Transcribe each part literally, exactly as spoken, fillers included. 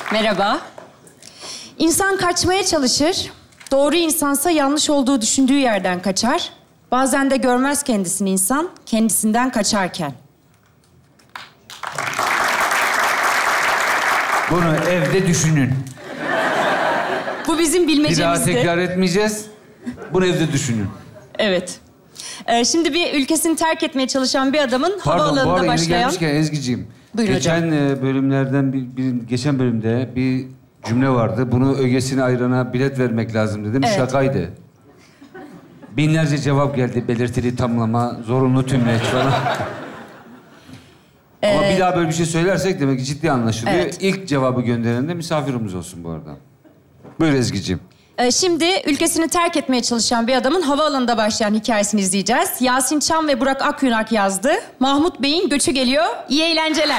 Merhaba. İnsan kaçmaya çalışır. Doğru insansa yanlış olduğu düşündüğü yerden kaçar. Bazen de görmez kendisini insan, kendisinden kaçarken. Bunu evde düşünün. Bu bizim bilmecemizdi. Bir daha tekrar etmeyeceğiz. Bunu evde düşünün. Evet. Ee, şimdi bir ülkesini terk etmeye çalışan bir adamın Pardon, havaalanında bu arada başlayan... yeni gelmişken Ezgi'ciğim. Buyurun geçen hocam. bölümlerden bir, bir geçen bölümde bir cümle vardı. Bunu ögesini ayırana bilet vermek lazım dedim. Evet. Şakaydı. Binlerce cevap geldi. Belirtili tamlama, zorunlu tümleç falan. Ama Ee, bir daha böyle bir şey söylersek demek ki ciddi anlaşılıyor. Evet. İlk cevabı gönderen de misafirimiz olsun bu arada. Buyur Ezgi'ciğim. Ee, şimdi ülkesini terk etmeye çalışan bir adamın havaalanında başlayan hikayesini izleyeceğiz. Yasin Çam ve Burak Akyunak yazdı. Mahmut Bey'in göçü geliyor. İyi eğlenceler.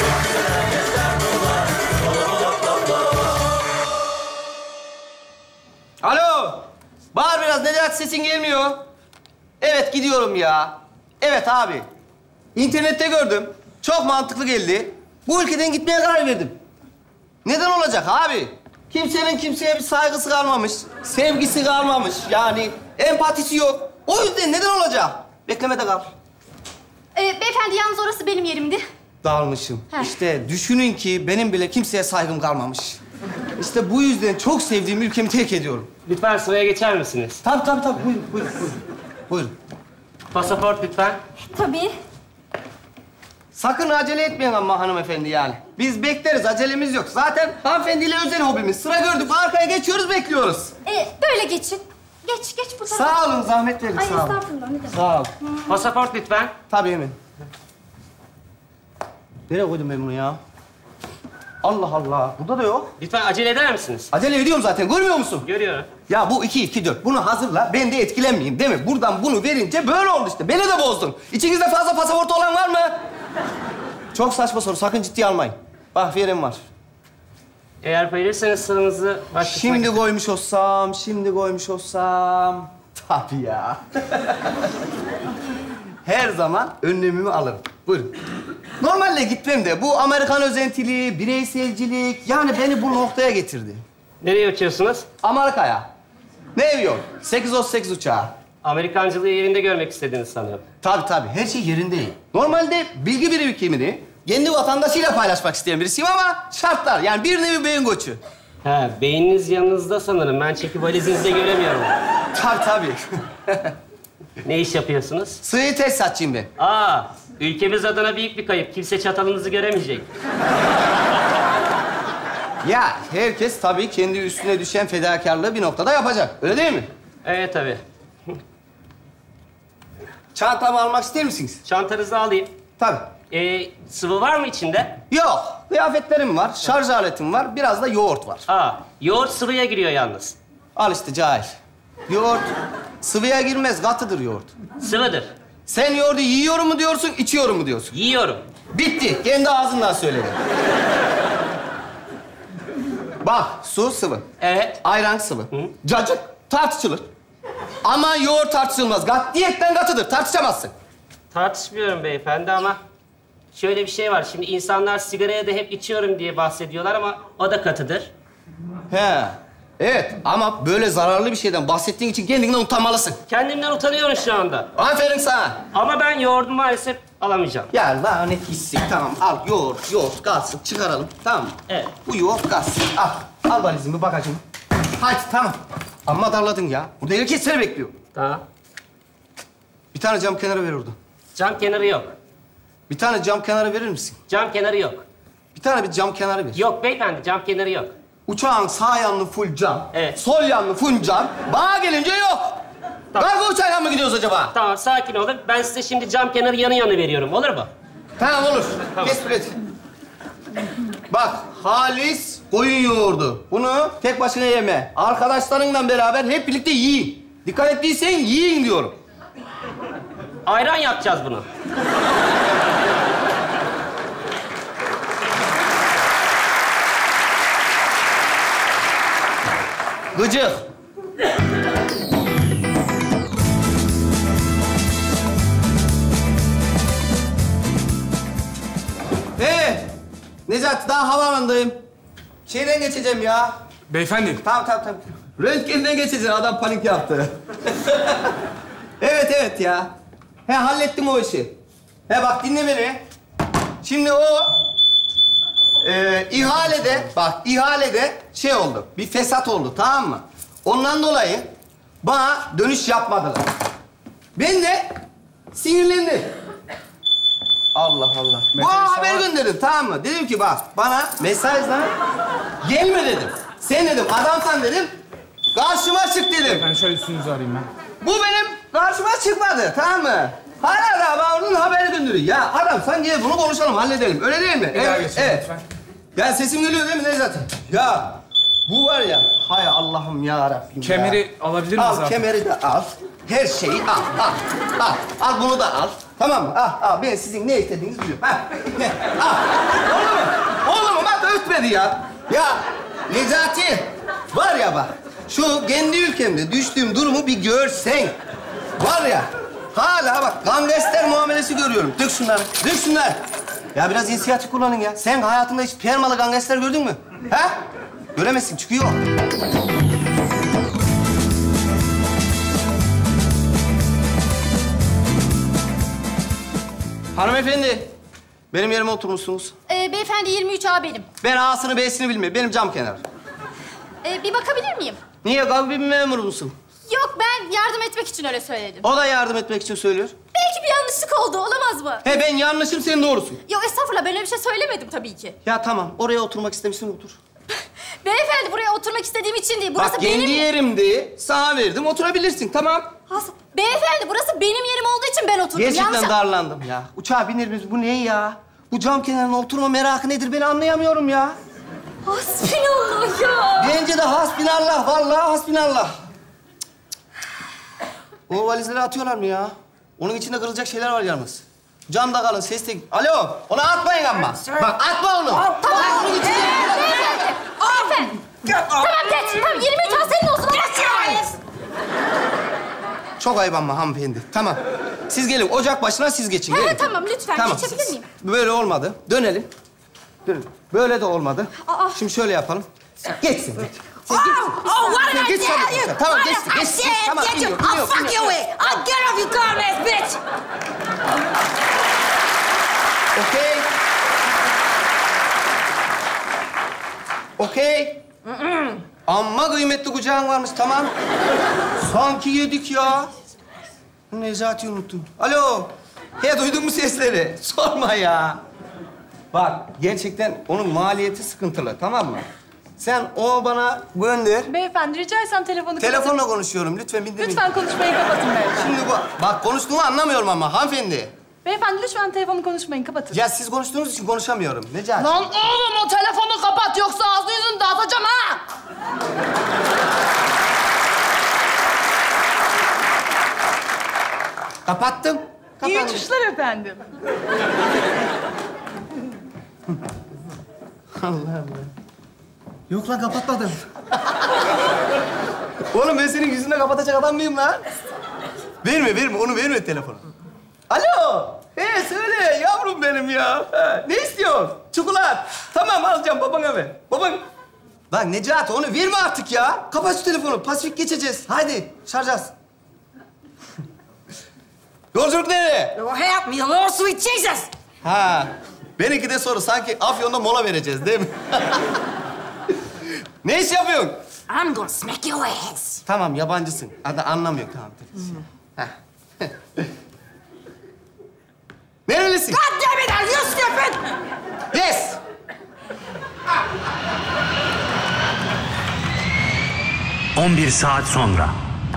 Alo! Bağır biraz, Necati, sesin gelmiyor. Evet, gidiyorum ya. Evet abi. İnternette gördüm. Çok mantıklı geldi. Bu ülkeden gitmeye karar verdim. Neden olacak abi? Kimsenin kimseye bir saygısı kalmamış, sevgisi kalmamış. Yani empatisi yok. O yüzden neden olacak? Beklemede kal. Ee, beyefendi yalnız orası benim yerimdi. Dağılmışım. Heh. İşte düşünün ki benim bile kimseye saygım kalmamış. İşte bu yüzden çok sevdiğim ülkemi terk ediyorum. Lütfen sıraya geçer misiniz? Tabii tabii tabii. Buyurun, buyurun, buyurun. Buyurun. Pasaport lütfen. Tabii. Sakın acele etmeyin ama hanımefendi yani. Biz bekleriz, acelemiz yok. Zaten hanımefendiyle özel hobimiz. Sıra gördük, arkaya geçiyoruz, bekliyoruz. Ee, böyle geçin. Geç, geç bu tarafa. Sağ olun, zahmet verdik, Ay sağ olun. estağfurullah, ne demek. Sağ ol. Pasaport lütfen. Tabii hemen. Nereye koydum ben bunu ya? Allah Allah, burada da yok. Lütfen acele eder misiniz? Acele ediyorum zaten, görmüyor musun? Görüyorum. Ya bu iki, iki, dört. Bunu hazırla, ben de etkilenmeyeyim değil mi? Buradan bunu verince böyle oldu işte. Beni de bozdun. İçinizde fazla pasaport olan var mı? Çok saçma soru, sakın ciddiye almayın. Bak, verim var. Eğer verirseniz sıranızı başlatmak... Şimdi koymuş olsam, şimdi koymuş olsam... Tabii ya. Her zaman önlemimi alırım. Buyurun. Normalde gitmem de bu Amerikan özentiliği, bireyselcilik... Yani beni bu noktaya getirdi. Nereye uçuyorsunuz? Amerika'ya. Ne ev yok? sekiz otuz sekiz uçağı. Amerikancılığı yerinde görmek istediniz sanırım. Tabii tabii, her şey yerindeyim. Normalde bilgi birikimini kendi vatandaşıyla paylaşmak isteyen birisiyim ama şartlar. Yani bir nevi beyin göçü. Ha, beyniniz yanınızda sanırım. Ben çekip valizinizde göremiyorum. Tabii tabii. Ne iş yapıyorsunuz? Sıhhi tesisatçıyım ben. Aa, ülkemiz adına büyük bir kayıp. Kimse çatalınızı göremeyecek. Ya herkes tabii kendi üstüne düşen fedakarlığı bir noktada yapacak. Öyle değil mi? Evet tabii. Çantamı almak ister misiniz? Çantanızı alayım. Tabii. Ee, sıvı var mı içinde? Yok. Kıyafetlerim var, şarj aletim var, biraz da yoğurt var. Aa, yoğurt sıvıya giriyor yalnız. Al işte cahil. Yoğurt sıvıya girmez, katıdır yoğurt. Sıvıdır. Sen yoğurdu yiyorum mu diyorsun, içiyorum mu diyorsun? Yiyorum. Bitti. Kendi ağzından söyledim. Bak, su sıvı. Evet. Ayran sıvı. Cacık tartışılır. Ama yoğurt tartışılmaz. Katiyetten katıdır. Tartışamazsın. Tartışmıyorum beyefendi ama şöyle bir şey var. Şimdi insanlar sigaraya da hep içiyorum diye bahsediyorlar ama o da katıdır. He. Evet ama böyle zararlı bir şeyden bahsettiğin için kendinden utanmalısın. Kendimden utanıyorum şu anda. Aferin sana. Ama ben yoğurdu maalesef alamayacağım. Ya lanet gitsin. Tamam al yoğurt, yoğurt kalsın. Çıkaralım. Tamam mı? Evet. Bu yoğurt kalsın. Al. Al valizimi bagajımı. Hadi tamam. Amma darladın ya. Burada herkes seni bekliyor. Tamam. Bir tane cam kenarı ver orada. Cam kenarı yok. Bir tane cam kenarı verir misin? Cam kenarı yok. Bir tane bir cam kenarı ver. Yok beyefendi, cam kenarı yok. Uçağın sağ yanlı full cam, Evet. sol yanlı full cam. Bana gelince yok. Tamam. Kargo uçağıyla mı gidiyoruz acaba? Tamam, sakin olun. Ben size şimdi cam kenarı yanı yanı veriyorum. Olur mu? Tamam olur. Tamam. Kes et. Bak, halis koyun yoğurdu. Bunu tek başına yeme. Arkadaşlarınla beraber hep birlikte yiyin. Dikkat ettiysen yiyin diyorum. Ayran yapacağız bunu. Gıcık. Ee, Necati daha havaalanındayım. şeyden geçeceğim ya. Beyefendi. Tamam, tamam, tamam. Röntgenden geçeceğim. Adam panik yaptı. Evet, evet ya. He, hallettim o işi. He, bak dinle beni. Şimdi o e, ihalede, bak ihalede şey oldu. Bir fesat oldu, tamam mı? Ondan dolayı bana dönüş yapmadılar. Ben de sinirlendim. Allah Allah. Bu haber gönderdim, tamam mı? Dedim ki bak, bana mesajla gelme dedim. Sen dedim, adamsan dedim, karşıma çık dedim. Ben şöyle üstünüzü arayayım ben. Bu benim karşıma çıkmadı, tamam mı? Hala da bana onun haberi gönderiyor. Ya adam sen gel bunu konuşalım, halledelim. Öyle değil mi? Bir daha Evet, geçin evet. lütfen. Ya sesim geliyor değil mi Nevzat? Ya bu var ya, hay Allah'ım ya Rabbim Kemeri ya. alabilir miyiz Al, abi? kemeri de al. Her şeyi al, al, al. Al bunu da al. Tamam mı? Al, al. Ben sizin ne istediğinizi biliyorum. Ha, ne? Al. Olur mu? Olur mu? Bak ötmedi ya. Ya Necati, var ya bak, şu kendi ülkemde düştüğüm durumu bir görsen. Var ya, hala bak gangster muamelesi görüyorum. Dök şunları, dök şunları. Ya biraz inisiyatif kullanın ya. Sen hayatında hiç permalı gangster gördün mü? Ha? Göremezsin, çıkıyor. Hanımefendi, benim yerime oturmuşsunuz. Ee, beyefendi yirmi üç A benim. Ben A'sını B'sini bilmiyorum. Benim cam kenarı. Ee, bir bakabilir miyim? Niye? Gavbi bir memur musun? Yok, ben yardım etmek için öyle söyledim. O da yardım etmek için söylüyor. Belki bir yanlışlık oldu, olamaz mı? He, ben yanlışım, sen doğrusun. Yok estağfurullah, ben öyle bir şey söylemedim tabii ki. Ya tamam, oraya oturmak istemişsin, otur. Beyefendi buraya oturmak istediğim için değil, burası Bak benim... kendi yerimdi, sana verdim, oturabilirsin, tamam. Has... Beyefendi burası benim yerim olduğu için ben oturdum. Gerçekten Yanlış... darlandım ya. Uçağa biner miyiz? Bu ne ya? Bu cam kenarına oturma merakı nedir? Ben anlayamıyorum ya. Hasbinallah ya. Bence de hasbinallah, vallahi hasbinallah. O valizleri atıyorlar mı ya? Onun içinde kırılacak şeyler var yalnız. Camda kalın, ses de... Alo, onu atmayın ama. Bak atma onu. Tamam. Bak, içinde... Beyefendi. Beyefendi. Tamam geç. Tamam yirmi üç A senin olsun. Geç. Çok ayıp ama hanımefendi. Tamam. Siz gelin, ocak başına siz geçin. Ha, Gelin. tamam lütfen. Geçebilir miyim? Böyle olmadı. Dönelim. Dönelim. Böyle de olmadı. Aa. Şimdi şöyle yapalım. Geçsin. Sen Oh, oh, what Sen did I geç tell tabii. you? Tamam, What geçsin, did I geçsin. say? Tamam, Get you. biliyorum, I'll biliyorum, fuck you biliyorum. with. I'll get off you dumbass bitch. Okey. Okey. Amma kıymetli kucağın varmış, tamam. Sanki yedik ya. Necati'yi unuttum. Alo. He, duydun mu sesleri? Sorma ya. Bak, gerçekten onun maliyeti sıkıntılı, tamam mı? Sen o bana gönder. Beyefendi rica etsem telefonu kapatın. Telefonla konuşuyorum, lütfen bindirmeyin. Lütfen konuşmayı kapatın beyefendi. Şimdi bu, bak konuştuğumu anlamıyorum ama hanımefendi. Beyefendi lütfen telefonu konuşmayın, kapatın. Ya siz konuştuğunuz için konuşamıyorum. Necati. Lan oğlum o telefonu kapat yoksa ağzını yüzünü dağıtacağım ha! Kapattım. İyi Kapanmış. uçuşlar efendim. Allah Allah. Yok lan, kapatmadım. Oğlum ben senin yüzünde kapatacak adam mıyım lan? Verme, verme. Onu verme telefonu. Alo. He, söyle yavrum benim ya. Ha, ne istiyorsun? Çikolat. Tamam, alacağım babana ver. Baban... Lan Necati, onu verme artık ya. Kapat şu telefonu. Pasifik geçeceğiz. Haydi, şarjaz. Yolculuk nereye? Oh, help me, Lord sweet Jesus. Ha, benimki de soru. Sanki Afyon'da mola vereceğiz değil mi? Ne iş yapıyorsun? I'm gonna smack your ass. Tamam, yabancısın. Adı anlamıyor. Tamam, Heh. Nerelisin? God damn it, are you stupid? Yes. on bir saat sonra.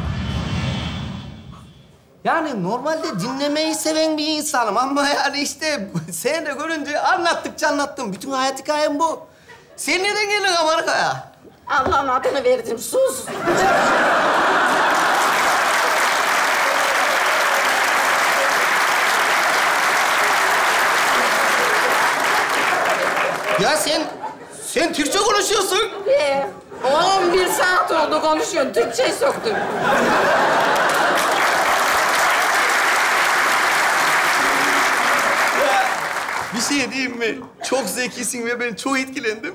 Yani normalde dinlemeyi seven bir insanım ama yani işte seni de görünce anlattıkça anlattım. Bütün hayat hikayem bu. Sen neden geldin Amerika'ya? Allah'ın adını verdim, sus. Ya sen, sen Türkçe konuşuyorsun. Ee, on bir saat oldu konuşuyorsun, Türkçe'yi soktun. Bir şey diyeyim mi? Çok zekisin ve ben çok etkilendim.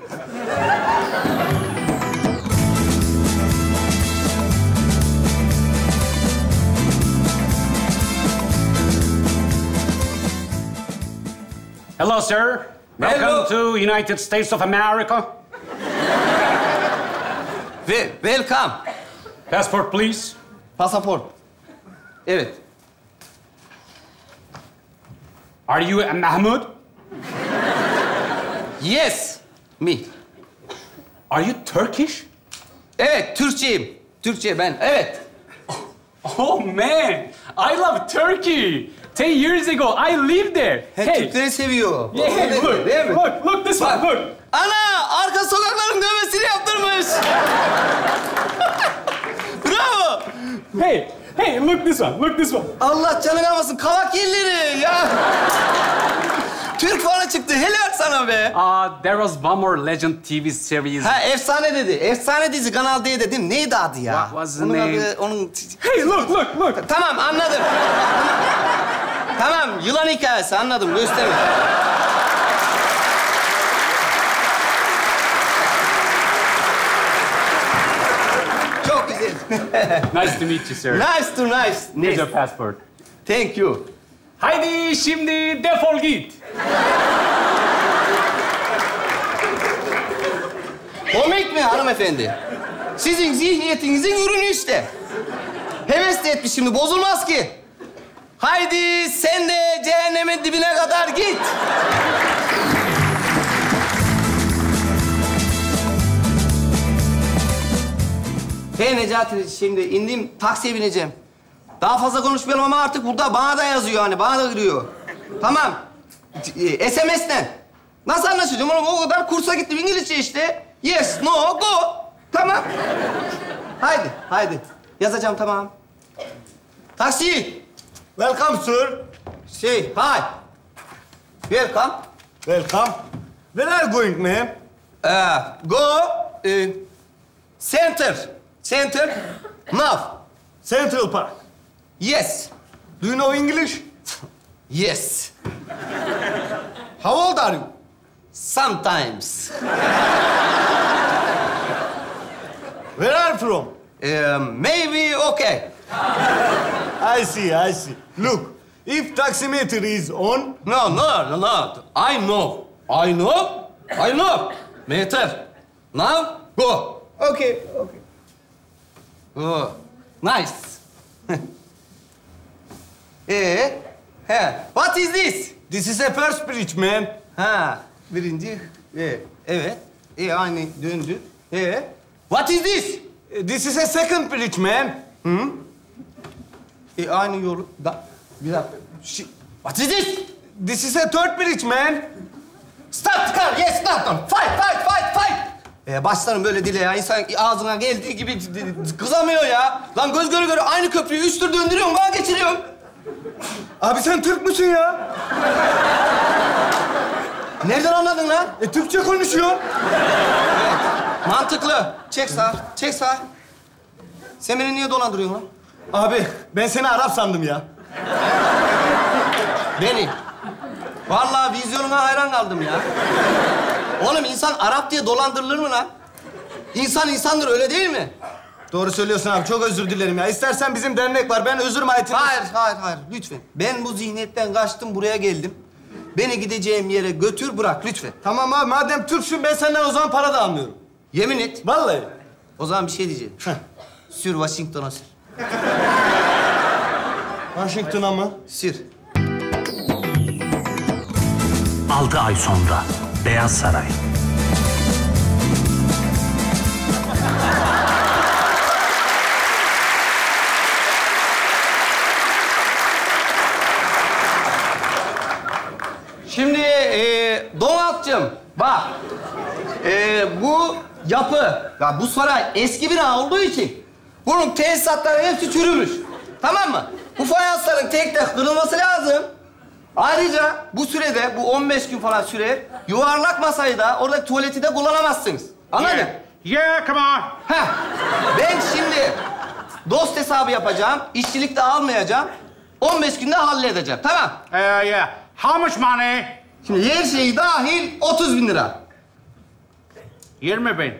Hello, sir. Welcome Hello. to United States of America. Ve welcome. Passport, please. Pasaport. Evet. Are you a Mahmoud? Yes. Me. Are you Turkish? Evet, Türkçeyim. Türkçe ben, evet. Oh, man. I love Turkey. Ten years ago, I lived there. He, Hey. Türkleri seviyor. Yeah, Öyle look, değil mi? look, look this Bak. one, look. Ana! Arka sokakların dövmesini yaptırmış. Bravo! Hey, hey, look this one, look this one. Allah canını almasın. Kavak yerleri ya. Türk fanı çıktı. Helal sana be. Uh, there was one more Legend T V series. Ha, efsane dedi. Efsane dizi Kanal D'de değil mi? Neydi adı ya? What was the onun name? Adı, onun... Hey, look, look, look. Tamam, anladım. Tamam, yılan hikayesi anladım. Gösterin. Çok güzel. Nice to meet you, sir. Nice to nice. Here's your passport. Thank you. Haydi şimdi defol git. Komik mi hanımefendi? Sizin zihniyetinizin ürünü işte. Heves de etmiş şimdi, bozulmaz ki. Haydi sen de cehennemin dibine kadar git. Hey Necati, şimdi indim, taksiye bineceğim. Daha fazla konuşmayalım ama artık burada bana da yazıyor hani, bana da giriyor. Tamam. E, S M S'ten. Nasıl anlaşacağım oğlum? O kadar kursa gittim İngilizce işte. Yes, no, go. Tamam. Haydi, haydi. Yazacağım, tamam. Taksi. Welcome, sir. Şey, hi. Welcome. Welcome. Where are you going, ma'am? Uh, go. Uh, center. Center. Now. Central Park. Yes. Do you know English? Yes. How old are you? Sometimes. Where are you from? Um, maybe okay. I see, I see. Look, if taximeter is on, No, no, no, no. I know. I know. I know. Meter. Now, go. okay, okay. Go. Nice. Ee, he. What is this? This is a first bridge, man. Ha, birinci. Ee, evet. Ee, aynı döndü. Ee, what is this? This is a second bridge, man. Hı? Ee, aynı yolu. Da, bir dakika. Şi- What is this? This is a third bridge, man. Start the car. Yes, start them. Fight, fight, fight, fight. Ee, başlarım böyle dile ya. İnsan ağzına geldiği gibi kızamıyor ya. Lan göz göre göre aynı köprüyü üç tur döndürüyorum, bana geçiriyorum. Abi sen Türk müsün ya? Nereden anladın lan? E, Türkçe konuşuyor. Mantıklı. Çek sağ, çek sağ. Sen beni niye dolandırıyorsun lan? Abi ben seni Arap sandım ya. Beni. Vallahi vizyonuna hayran kaldım ya. Oğlum insan Arap diye dolandırılır mı lan? İnsan insandır, öyle değil mi? Doğru söylüyorsun abi. Çok özür dilerim ya. İstersen bizim dernek var. Ben özür mahiyetinde... Hayır, hayır, hayır. Lütfen. Ben bu zihniyetten kaçtım, buraya geldim. Beni gideceğim yere götür, bırak lütfen. Tamam abi. Madem Türksün ben senden o zaman para da almıyorum. Yemin et. Vallahi. O zaman bir şey diyeceğim. Sür Washington'a sür. Washington'a mı? Sür. Altı ay sonra Beyaz Saray. Şimdi e, Donald'cığım bak. E, bu yapı, ya bu saray eski bina olduğu için bunun tesisatları hepsi çürümüş. Tamam mı? Bu fayansların tek tek kırılması lazım. Ayrıca bu sürede, bu on beş gün falan sürer, yuvarlak masayı da, oradaki tuvaleti de kullanamazsınız. Anladın? Yeah, yeah, come on. Heh. Ben şimdi dost hesabı yapacağım, işçilik de almayacağım. on beş günde halledeceğim, tamam? Uh, yeah. How much money? Şimdi her şey dahil otuz bin lira. yirmi bin.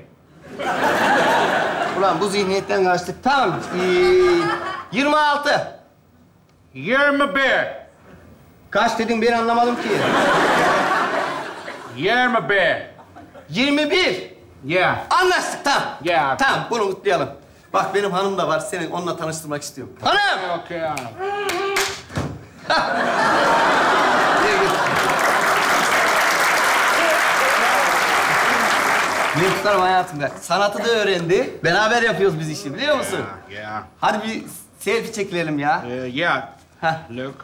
Ulan bu zihniyetten kaçtık. Tamam. Ee, yirmi altı. yirmi bir. Kaç dedin ben anlamadım ki. yirmi bir. yirmi bir. Yeah. Anlaştık tamam. Yeah. Tamam bunu kutlayalım. Bak benim hanım da var. Seni onunla tanıştırmak istiyorum. Hanım! Okay, hanım. Gel, gel. Ne tutarım hayatımda. Sanatı da öğrendi. Beraber yapıyoruz biz işi biliyor musun? Yeah. Hadi bir selfie çekilelim ya. Uh, yeah. Heh. Look.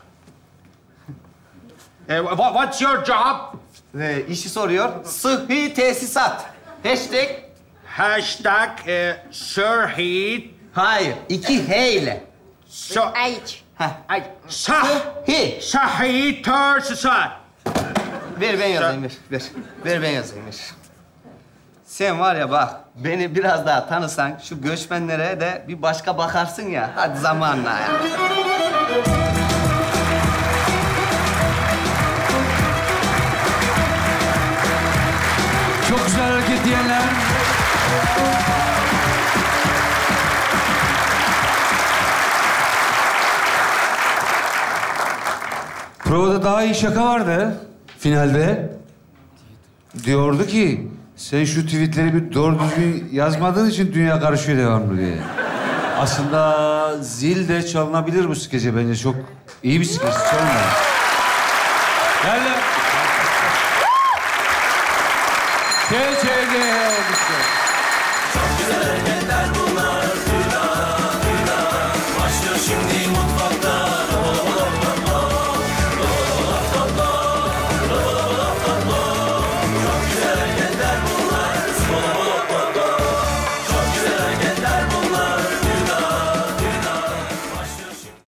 Uh, what, what's your job? Ee, işi soruyor. Sıhhi tesisat. Hashtag. Hashtag uh, Sirheed. Hayır. İki H ile. So, Ay. Heh. ay, sah, Sıhhi. Sirheed tesisat. Ver ben yazayım ver. Ver. Ver ben yazayım ver. Sen var ya bak, beni biraz daha tanısan şu göçmenlere de bir başka bakarsın ya. Hadi zamanla ya. Çok güzel hareket diyenler. Provada daha iyi şaka vardı. Finalde. Diyordu ki, sen şu tweetleri bir doğru düzgün yazmadığın için dünya karışıyor devamlı diye. Aslında zil de çalınabilir bu skece bence. Çok iyi bir skeç. Çalınır. Gel lan. Gel, gel, gel.